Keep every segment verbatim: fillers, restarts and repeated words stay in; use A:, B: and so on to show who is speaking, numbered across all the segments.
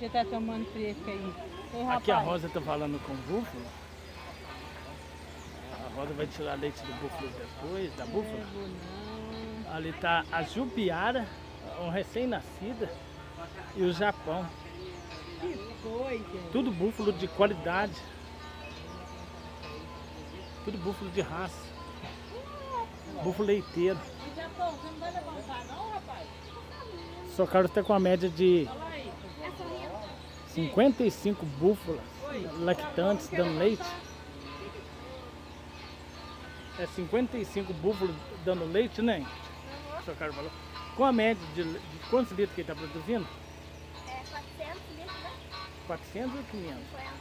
A: Você tá tomando fresco aí? Ei,
B: Aqui a Rosa tá falando com o búfalo. A Rosa vai tirar leite do búfalo depois, da búfala. Ali tá a Jupiara, um recém-nascida, e o Japão.
A: Que coisa!
B: Tudo búfalo de qualidade. Tudo búfalo de raça. Búfalo leiteiro.
A: E Japão, você não vai levantar não, rapaz?
B: Só Carlos tá com a média de cinquenta e cinco búfalas lactantes dando leite. É cinquenta e cinco búfalos dando leite, né? O senhor Carlos falou. Com a média de, de quantos litros que ele está produzindo?
C: É quatrocentos litros, né?
B: quatrocentos ou quinhentos?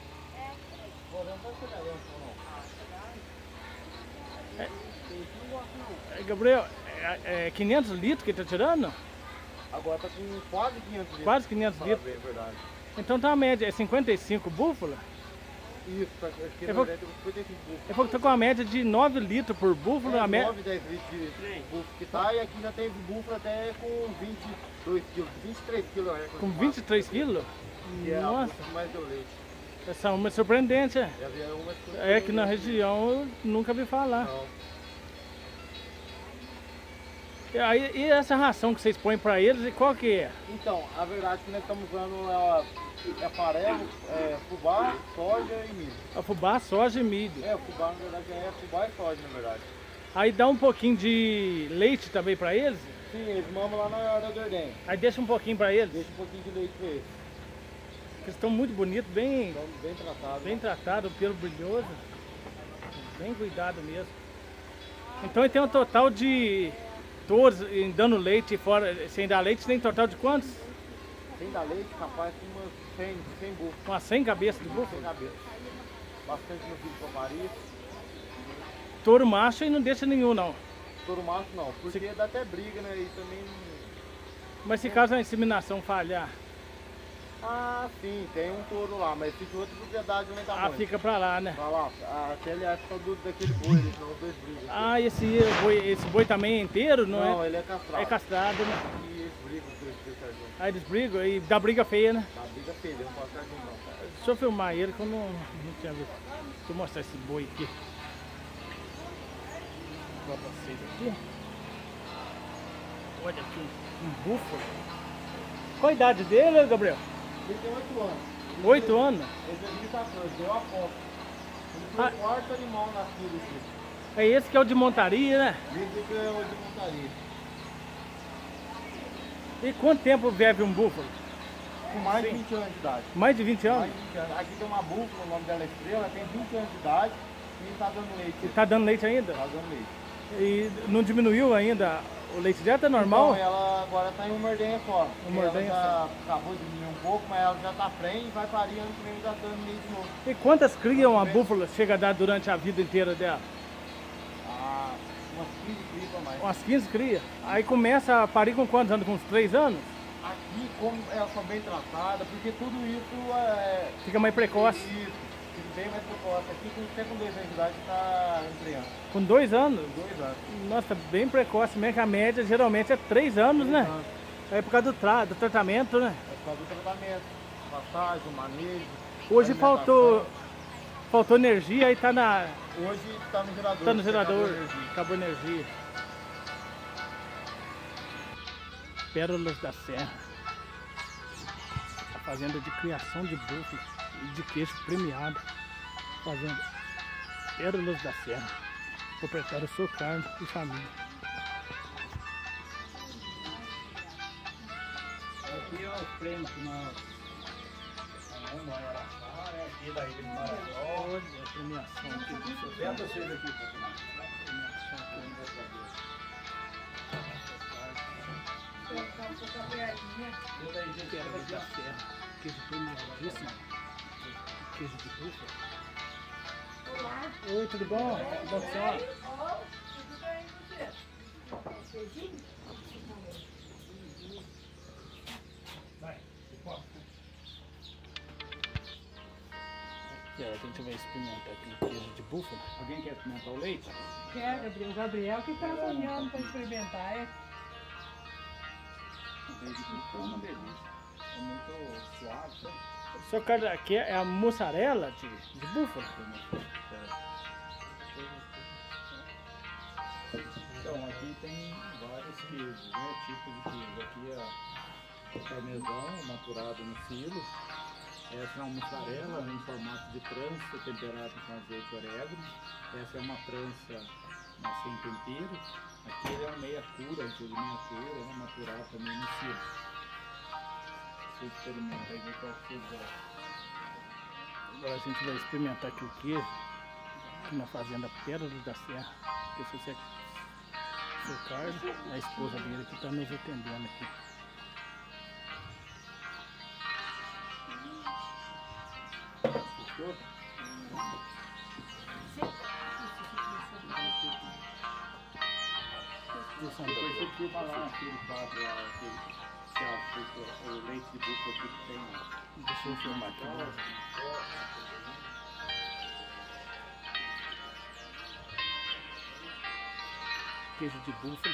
C: É.
B: É, Gabriel, é, é quinhentos litros que ele está tirando?
D: Agora tá com quase quinhentos litros.
B: Quase quinhentos litros.
D: É verdade.
B: Então tá a média, é cinquenta e cinco búfalas?
D: Isso, tá, acho que
B: Eu
D: na
B: vou-
D: verdade é cinquenta e cinco búfalos.
B: Ele falou que tá com a média de nove litros por búfalo.
D: É,
B: a média...
D: nove, dez litros de búfalo que tá, e aqui já tem búfalo até com vinte e dois quilos, vinte e três quilos. É,
B: Com vinte e três quilos?
D: Que é a
B: Nossa,
D: búfala que mais deu leite.
B: essa uma é surpreendente, é?
D: Já havia uma que
B: É que na região eu nunca vi falar.
D: Não.
B: E, aí, e essa ração que vocês põem pra eles, e qual que é?
D: Então, a verdade é que nós estamos usando é, é farelo, é, fubá, soja e milho.
B: A fubá, soja e milho.
D: É, o fubá na verdade é fubá e soja, na verdade.
B: Aí dá um pouquinho de leite também pra eles?
D: Sim, eles mamam lá na hora do ordenho.
B: Aí deixa um pouquinho pra eles?
D: Deixa um pouquinho de leite pra eles.
B: Eles estão muito bonitos, bem,
D: Então, bem tratado.
B: bem tratados, pelo brilhoso. Bem cuidado mesmo. Então ele tem um total de touros em dando leite fora, sem dar leite, tem total de quantos?
D: Sem dar leite, capaz de umas cem, cem búfalos.
B: Umas cem cabeças de
D: Sem
B: búfalo?
D: cabeça. Bastante no filho de Paris.
B: Touro macho e não deixa nenhum não.
D: Touro macho não, porque dá até briga, né? E também.
B: Mas se caso a inseminação falhar,
D: Ah, sim, tem um touro lá, mas fica outra propriedade lá em
B: ah,
D: Tamanho.
B: fica pra lá, né?
D: Tá lá, aquele é só do, daquele boi, eles são os dois brigam.
B: Ah, esse boi, esse boi também é inteiro, não,
D: Não,
B: é?
D: ele é castrado.
B: É castrado, né?
D: E eles brigam, os dois certinho.
B: Aí eles brigam e dá briga feia, né?
D: Tá, briga feia, eles não pode ficar junto não, cara.
B: Deixa eu filmar ele que eu não, não tinha visto. Deixa eu mostrar esse boi aqui. Vou pra vocês aqui. Olha aqui, um, um búfalo. Qual a idade dele, Gabriel?
D: Ele tem oito anos.
B: Oito anos?
D: Ele tem dois mil e quatorze, deu a foto. Ele foi
B: Ah.
D: o quarto animal nascido aqui.
B: É esse que é o de montaria, né?
D: Desde que é o de montaria.
B: E quanto tempo vive um búfalo?
D: Com mais
B: Sim.
D: de vinte anos de idade.
B: Mais de vinte anos?
D: Mais de vinte anos. Aqui tem uma búfala, o nome dela é Estrela, tem vinte anos de idade e tá dando leite.
B: Tá dando leite ainda?
D: Tá dando leite.
B: E não diminuiu ainda o leite dela? É normal?
D: Então, ela agora tá em uma ordenha fora.
B: Uma
D: Ela
B: ordenha
D: já acabou de diminuir um pouco, mas ela já tá prenha e vai parir ano que vem já dando leite de novo.
B: E quantas crias uma búfala chega a dar durante a vida inteira dela?
D: Ah, umas quinze crias pra mais.
B: Umas quinze crias. Aí começa a parir com quantos anos? Com uns três anos?
D: Aqui, como elas são bem tratadas, porque tudo isso é...
B: Fica mais precoce.
D: Isso, fica bem mais precoce. Aqui, com- até com dois anos de idade, tá empreando.
B: Com dois anos?
D: Dois anos.
B: Nossa, bem precoce mesmo, que a média geralmente é três anos, né?
D: Três anos.
B: É por causa do, tra do tratamento, né?
D: É por causa do tratamento, passagem, manejo.
B: Hoje
D: alimentação.
B: faltou, faltou energia, aí tá, na,
D: Hoje tá no gerador.
B: tá no
D: porque acabou
B: gerador,
D: a energia.
B: acabou a energia. Pérolas da Serra. A fazenda de criação de búfalos e de queijo premiado. Fazenda Pérolas da Serra. Proprietário Sou Carlos e família.
E: Aqui é os prêmios que nós ganhamos no Araçá, é aqui da Ilha de Marajó.
B: Olha a premiação aqui do Sou
E: Vem
B: Carlos.
E: vocês aqui, Paulo.
B: Premiação aqui. Pérolas da Serra. Queijo premiadíssimo. Queijo de búfalo.
C: Olá.
B: Oi, tudo bom? Tudo bom, senhora?
C: Ó, tudo bem com você? Beijinho?
B: Vai, aqui, ó, a gente vai experimentar aqui um queijo de búfalo.
E: Alguém quer experimentar o leite?
A: Quer, Gabriel? O Gabriel que tá sonhando pra experimentar, é?
E: O leite de búfalo é uma delícia. É muito suave, sabe?
B: O seu carne aqui é a mussarela de, de búfalo?
E: Então, aqui tem vários queijos, né? Tipos de queijo. Aqui é o parmesão maturado no silo. Essa é uma mussarela em formato de trança, temperada com azeite e orégano. Essa é uma trança mas sem tempero. Aqui ele é uma meia cura, um queijo meia cura, né? Maturado também no silo. Você experimenta aí, ver qual que você gosta.
B: Agora a gente vai experimentar aqui o queijo, aqui na fazenda Pérola da Serra. Esse é o seu Carlos, a esposa dele que está nos atendendo aqui.
E: Gostou? Depois você filma lá aquele quadro lá, aquele, que é o, o leite de búfalo aqui que tem lá.
B: Deixa eu filmar aqui. Né? Queijo de búfalo.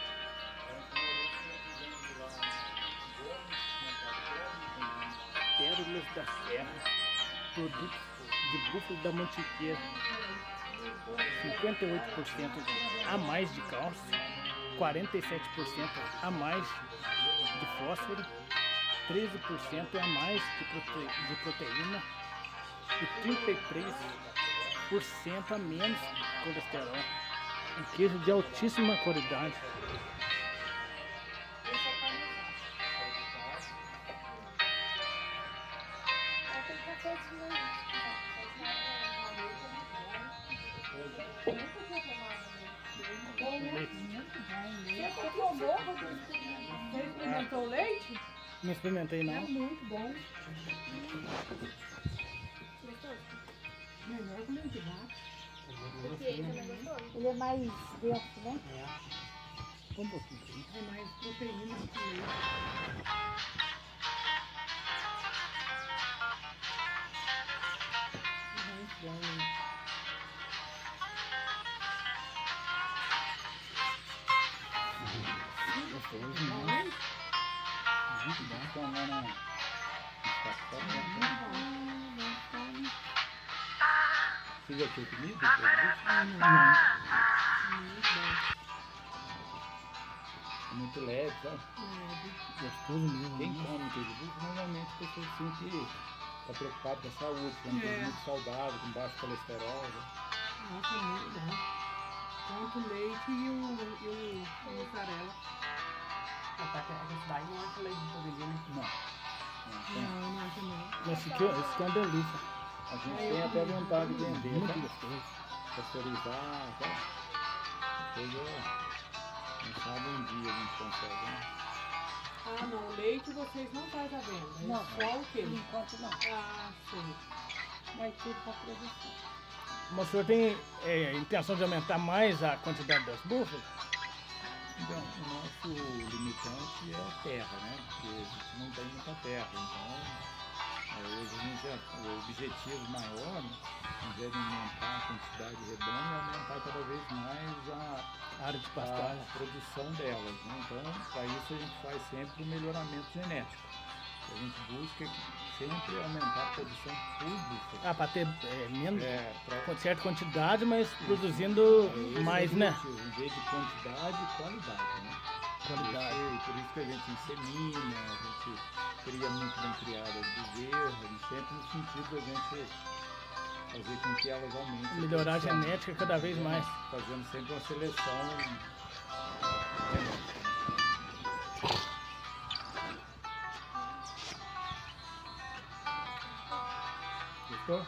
B: Pérolas da Serra. Produtos de búfalo da Mantiqueira. cinquenta e oito por cento a mais de cálcio, quarenta e sete por cento a mais de fósforo, treze por cento a mais de, prote... de proteína e trinta e três por cento a menos de colesterol. Um queijo de altíssima qualidade.
A: Você experimentou o leite?
B: Não experimentei
A: É
B: não.
A: muito bom. Melhor que o leite de vaca.
F: Ele é mais denso, né?
B: Um pouquinho.
A: É mais proteína que o leite. Muito bom.
B: Gostoso, né? Muito bom.
E: Então lá na estação, né? Você já tinha comido? É muito leve, sabe?
B: Gostoso mesmo.
E: Quem
B: né?
E: come queijo búfalo, normalmente a pessoa se sente tá preocupado com a saúde, que é um queijo
A: É.
E: muito saudável, com baixo colesterol. Né?
A: Nossa, muito bom. Tanto o leite e o, e o, a mussarela.
E: Não. Não, tem.
A: Não, não acho não.
B: Mas esse aqui, esse aqui é uma delícia.
E: A gente tem até vontade de vender,
B: Muito
E: tá?
B: gostoso.
E: Pasteurizar, tá? Depois, quem sabe um dia a gente consegue, né?
A: Ah, não. O leite vocês não fazem a venda. É
F: Não.
A: só o
F: Por
A: queijo.
F: enquanto não.
A: Ah, sei.
F: Vai tudo para produção.
B: Mas o senhor tem é, intenção de aumentar mais a quantidade das búfalas?
E: Então, o nosso limitante é a terra, né? Porque a gente não tem muita terra, então é, hoje a gente, é- o objetivo maior, né, ao invés de aumentar a quantidade redonda, é aumentar cada vez mais a,
B: Área de
E: a
B: pastagem.
E: produção delas, né? Então, para isso a gente faz sempre o melhoramento genético. A gente busca sempre aumentar a produção por búfalo.
B: Ah, para ter é, menos,
E: É, pra,
B: com certa quantidade, mas produzindo
E: esse
B: mais,
E: é o
B: né?
E: objetivo, em vez de quantidade, qualidade, né?
B: Qualidade.
E: Por, por isso que a gente insemina, a gente cria muito bem criadas bezerras, sempre no sentido da gente fazer com que elas aumentem.
B: Melhorar a
E: produção,
B: genética cada vez mais.
E: fazendo sempre uma seleção.
B: Gostou?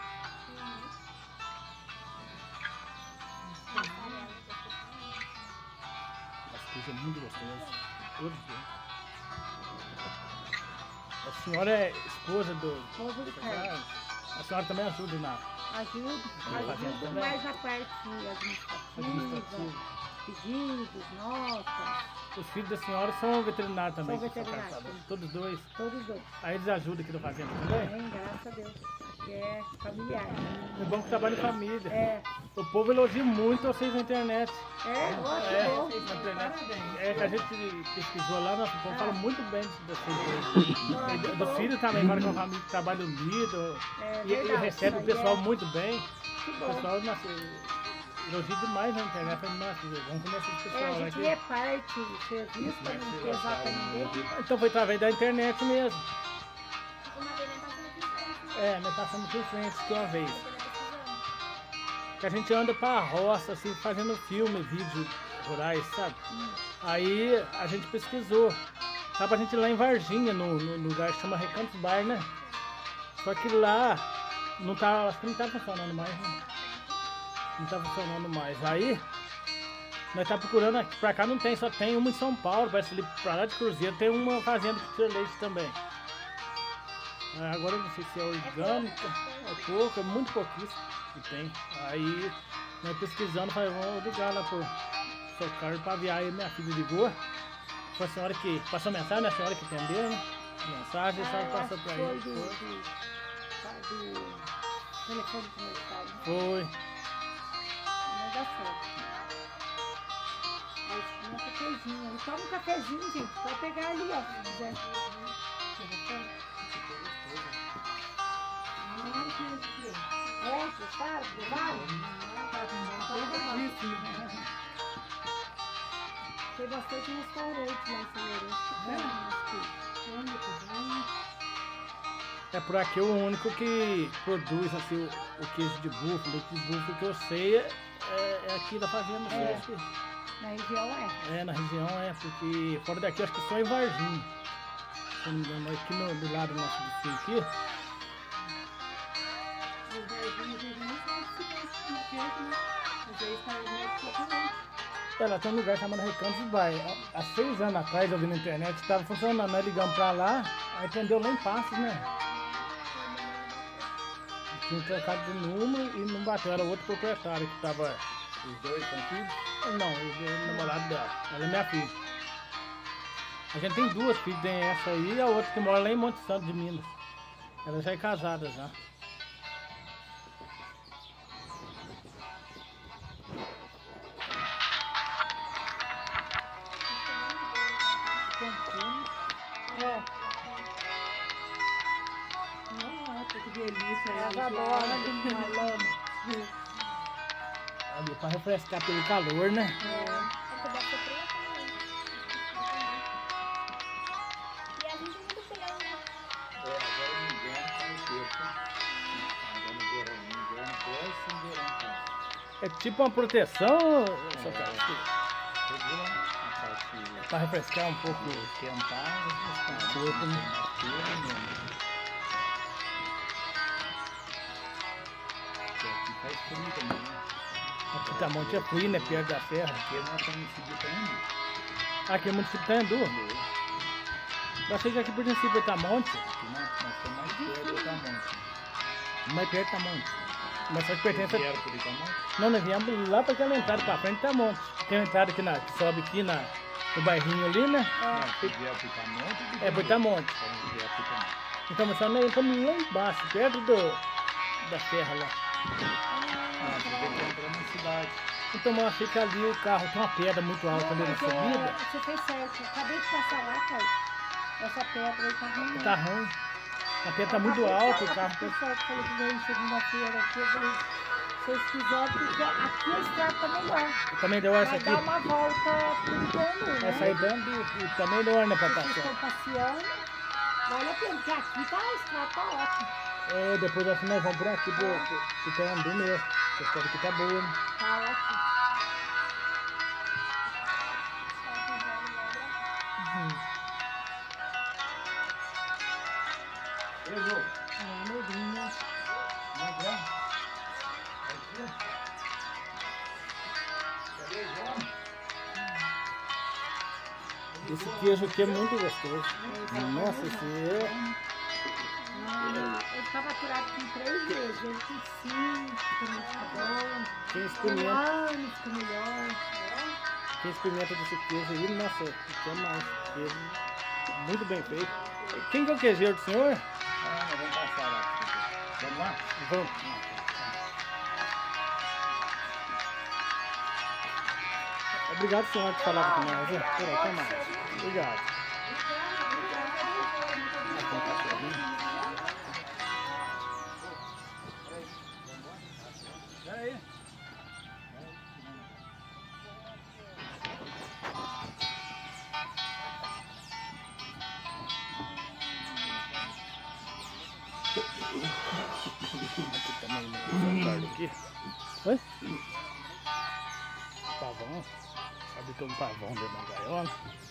B: Esse queijo é muito gostoso. Todos dois. A senhora é esposa do...
F: Esposa do Carlos.
B: A senhora também ajuda na...
F: Ajudo,
B: fazendo
F: ajudo
B: também?
F: mais a parte administrativa,
B: Administrativa.
F: pedidos, notas,
B: Os filhos da senhora são veterinários também.
F: São
B: que são
F: veterinários,
B: caçadores.
F: sim.
B: Todos dois.
F: todos dois.
B: Aí eles ajudam aqui na fazenda também?
F: Bem, graças a Deus. que é familiar.
B: É bom que trabalha em família.
F: É,
B: O povo elogia muito vocês na internet.
F: é, ó, que
B: É,
F: bom.
B: na internet. É que a gente pesquisou lá, nosso povo fala muito bem do filho. Do, do filho também, fala que é uma família que trabalha unido.
F: É
B: E, e
F: verdade,
B: recebe o
F: isso aí
B: pessoal
F: é.
B: muito bem.
F: Que
B: O
F: bom.
B: pessoal, nossa, elogia demais na internet. Eu falei, nossa, vamos conhecer esse
F: É,
B: pessoal
F: a
B: lá
F: gente
B: aqui.
F: é parte do serviço para não pesar para ninguém.
B: Então foi através da internet mesmo.
C: Uma vez nós passamos aqui em frente,
B: É, nós passamos por frente que uma vez.
C: né? Pesquisando.
B: Que a gente anda pra roça, assim, fazendo filme, vídeo rurais, sabe? Aí a gente pesquisou. Tava a gente lá em Varginha, no, no lugar que chama Recantos Bar, né? Só que lá não tá, acho que não tá funcionando mais, né? Não tá funcionando mais. Aí nós tá procurando aqui, pra cá não tem, só tem uma em São Paulo, parece ali pra lá de Cruzeiro, tem uma fazenda que tira leite também. Ah, agora eu não sei se é orgânica, é pouco, é muito pouquíssimo que tem. Aí nós pesquisando, falei, vamos ligar lá pro Socorro pra aviar. Aí minha filha ligou. Foi a senhora que passou mensagem, né? A senhora que atendeu, né? A mensagem, a senhora
F: Ah,
B: passou pra
F: foi
B: ele.
F: do,
B: Foi.
F: do, tá, do telefone comercial, né?
B: Foi.
F: Não dá certo. Aí tinha um cafezinho. Aí toma um cafezinho, gente. Pode pegar ali, ó, se quiser. É, gostaram? Provaram? Tem bastante restaurante lá em São Lourenço. que tem umas que-
B: É por aqui o único que produz assim, o, o queijo de búfalo, leite de búfalo que eu sei é, é, é aqui da fazenda.
F: É.
B: Acho que-
F: Na região é.
B: É, na região é, porque fora daqui eu acho que só em Varginha. Se não me engano, aqui no, do lado do nosso vizinho aqui. Ela tem um lugar chamado Recantos Bar. Há há seis anos atrás eu vi na internet, estava funcionando, nós ligamos pra lá, aí atendeu lá em Passos, né? Tinha trocado de número e não bateu, era outro proprietário que estava.
E: Os dois são filhos?
B: Não, o namorado dela, ela é minha filha. A gente tem duas filhas, tem essa aí e a outra que mora lá em Monte Santo de Minas. Ela já é casada já.
F: É.
A: Nossa, que delícia.
F: Elas
A: gente.
F: adoram uma lama.
B: Ali pra refrescar pelo calor, né?
C: É que deve ser preta, né? E a gente é muito feio, né?
E: É, agora no inverno tá no tempo. Agora no verão, no inverno cresce, no verão tá.
B: É tipo uma proteção, seu cara,
E: Regula a parte
B: pra refrescar um pouco.
E: de esquentar, refrescar.
B: O corpo, né?
E: Tem mais frio, né? Porque aqui faz frio também, né?
B: Aqui tá monte é frio, né? Perto da serra.
E: Porque nós estamos em seguida ainda.
B: Aqui é município de Itandu. Eu achei que aqui por município de Itamonte,
E: Aqui nós, nós estamos mais perto do Itamonte.
B: mais perto de Itamonte. Mas só que pertence a...
E: Vieram por Itamonte?
B: Não, nós viemos lá pra aquela entrada pra frente de Itamonte. Tem uma entrada aqui na, que sobe aqui na, no bairrinho ali, né?
E: Não, se vier por Itamonte,
B: É por Itamonte.
E: Então vier por Itamonte.
B: Então, mas só nós estamos lá embaixo, perto do, da serra lá.
E: Ah, você vem entrando na cidade.
B: Então, mas fica ali o carro, tem uma pedra muito alta ali na
F: Mas, é,
B: subida.
F: você fez certo. Acabei de passar lá, Caio. Essa pedra aí tá ruim.
B: Tá ruim. A pedra tá muito alta, o carro
F: O
B: tem...
F: pessoal que falou que veio segunda-feira aqui, eu falei, se vocês quiserem, porque aqui a estrada tá melhor.
B: Também deu essa
F: Vai
B: aqui.
F: dar uma volta por Itandu, né?
B: Essa aí dando e também deu né, pra
F: Se vocês
B: passar.
F: estão passeando, vale a pena, porque aqui tá, a estrada tá ótima.
B: É, depois assim nós vamos por aqui pro, pro, pro Itandu mesmo. A estrada aqui tá boa, né?
F: Tá ótimo.
E: Ei, João,
F: Ah, novinha.
E: não é? Aqui? Cadê o João?
B: Esse queijo aqui é muito gostoso. Nossa, esse é...
F: Não, ele tava curado com três vezes, ele com cinco, também fica bom.
B: Quem
F: Com
B: experimenta,
F: ano fica melhor.
B: quem experimenta desse queijo aí, nossa, quer mais. Queijo muito bem feito. Quem que é o queijeiro do senhor?
E: Ah, nós vamos passar lá. Vamos lá?
B: Vamos. Obrigado, senhor, por falar com nós. Né? Peraí, até mais. Obrigado.
E: Peraí.
B: Aqui também, né? Aqui. Oi? Pavão. Sabe que tem um pavão dentro da gaiola?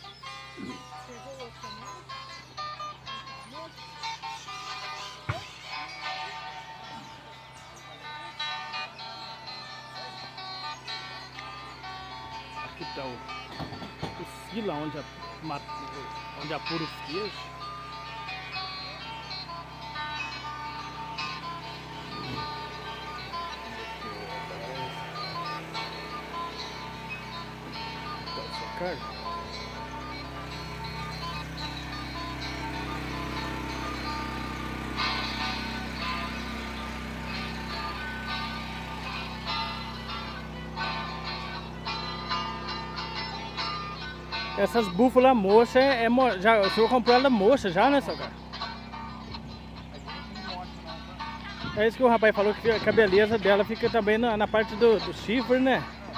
B: Aqui tá o, o fila onde, a, onde apura os queijos. Carne. Essas búfalas moças é, é mo- já, o senhor comprou ela moça já, né, seu cara? É isso que o rapaz falou, que a beleza dela fica também na, na parte do, do chifre, né?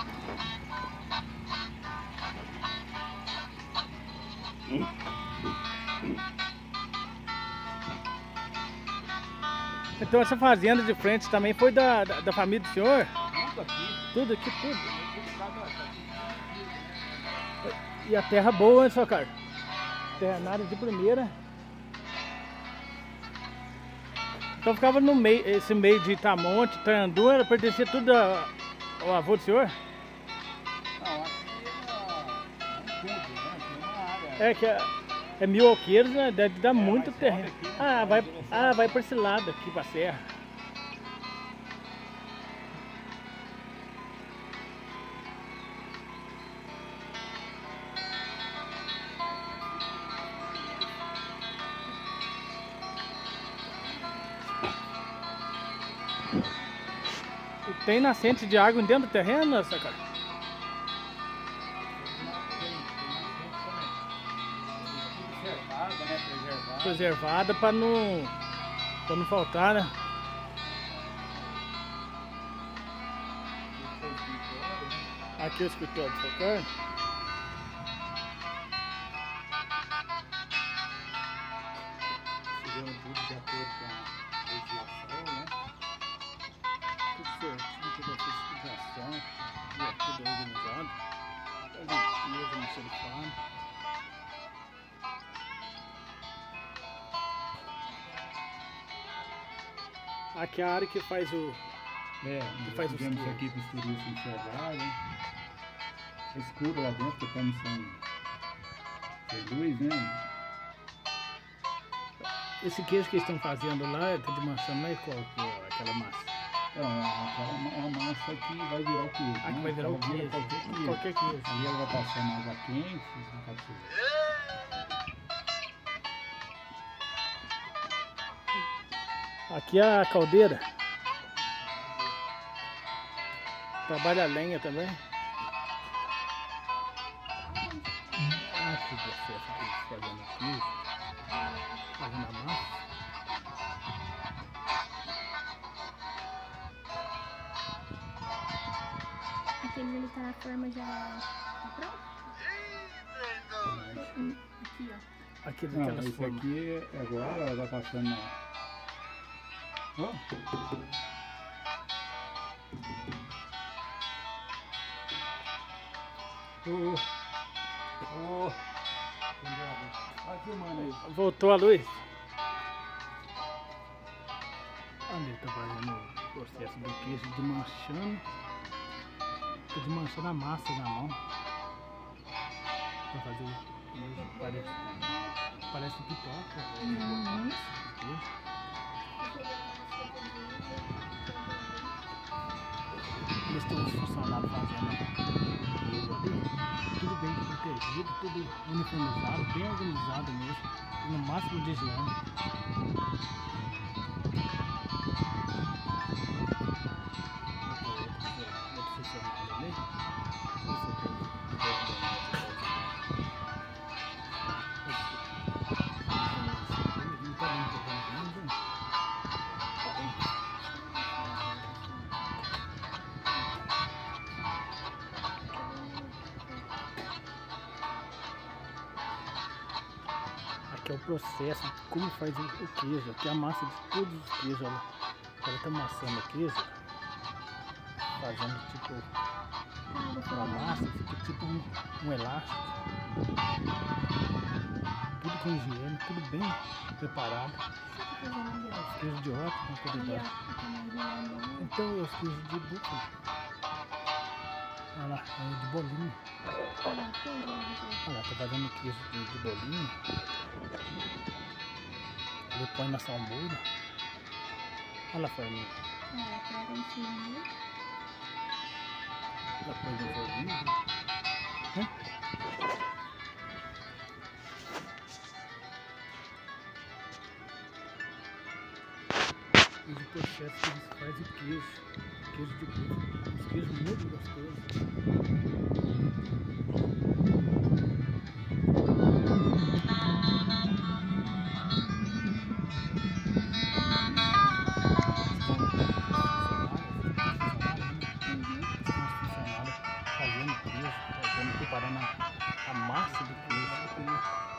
B: Então essa fazenda de frente também foi da, da, da família do senhor?
E: Tudo aqui.
B: Tudo aqui, tudo. E a terra boa, hein, seu cara? Terra nada de primeira. Então ficava no meio, esse meio de Itamonte, Tarandu, era pertencia tudo a- ao avô do senhor?
E: Não, aqui é tudo, né? Tem uma área.
B: É que é, é mil alqueiros, né? Deve dar muito
E: mas
B: terreno.
E: sobe aqui,
B: Ah,
E: né?
B: vai,
E: Direção.
B: ah, vai pra esse lado aqui, pra serra. E tem nascente de água dentro do terreno, essa cara?
E: Preservada, né? Preservada.
B: Preservada para não, pra não faltar, né? Aqui é o escritório do seu cara.
E: Fizemos tudo de acordo com a legislação, né?
B: Tudo certinho, toda a fiscalização, e tudo organizado. Ali mesmo no telefone. Aqui é a área que faz o...
E: É,
B: Que
E: nós
B: faz os
E: fizemos
B: quilos.
E: aqui para os turistas enxergarem. É escuro lá dentro, porque estamos sem, sem luz, né?
B: Esse queijo que eles estão fazendo lá, tá de maçã, não é qual que é aquela massa?
E: Então, aquela ma- é a massa que vai virar o queijo.
B: Ah, que
E: né?
B: vai virar o
E: Ela vira
B: queijo.
E: Qualquer queijo.
B: Qualquer queijo.
E: Ali ela vai passando água quente, no caso.
B: Aqui é a caldeira. Trabalha a lenha também. Ah, que você fazendo aqui. Fazendo a massa.
F: Aquele ali tá na forma já tá pronto? Aqui, ó.
B: Aqui
E: Não,
B: daquelas
E: esse
B: formas.
E: aqui agora ela vai passando na. Ó. Ô, ô. Vai filmando aí.
B: Voltou a luz? Ali tá fazendo o processo do queijo desmanchando. Tá desmanchando a massa na mão. Pra fazer o queijo. Parece, parece pipoca.
F: Uhum.
B: Queijo. Eles têm uns funcionários fazendo queijo ali. Tudo bem protegido, tudo uniformizado, bem organizado mesmo. No máximo de higiene. que é o processo de como faz o, o queijo, que é a massa de todos os queijos. Ela, ela tá amassando o queijo, fazendo tipo uma massa, fica tipo um, um elástico. Tudo com higiene, tudo bem preparado. Os queijos de ótima qualidade. Então os queijos de búfalo. Olha lá, é de bolinho. Olha lá, tá fazendo queijo de, de bolinho. Ele põe na salmoura. Olha lá, Fernanda. Ela põe no bolinho. Hã? E o processo que eles fazem o queijo. Queijo de búfalo. Os queijos muito gostosos. Fazendo queijo, fazendo, preparando a, a massa do queijo.